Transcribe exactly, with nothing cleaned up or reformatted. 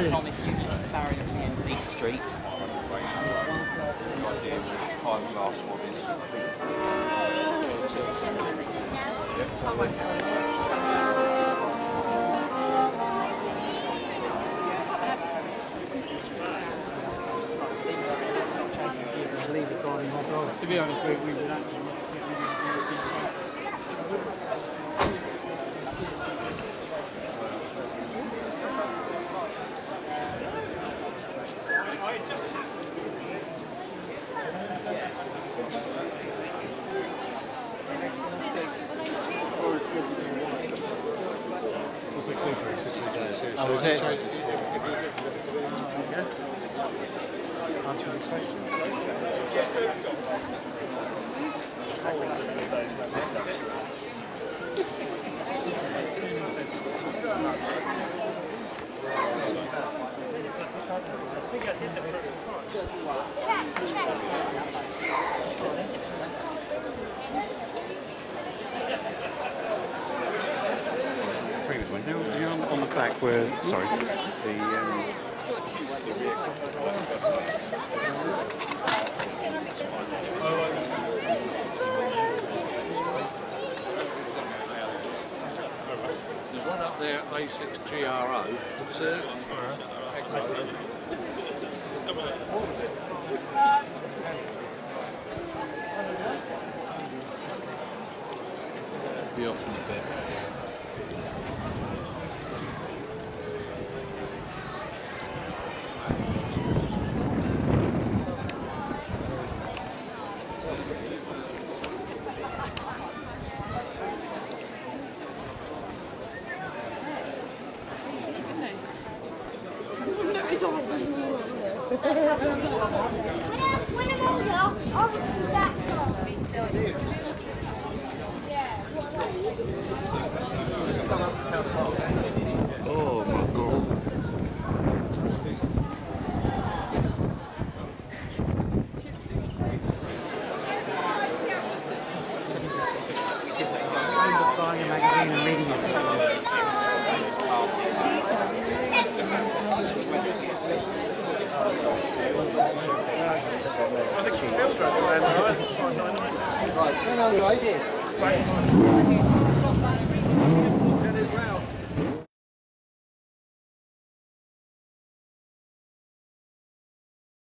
Tom, if you just carry me in Lee Street. To be honest, we, we would actually want to get rid Oh, was it? Answer the question. Previous one. You know, on, on the back where, sorry, the um, there's one up there, A six G R O. What's it? Be off in a bit. oh my god. Buying a magazine and reading it. I think you feel drunk around the right. Right, turn on your ideas.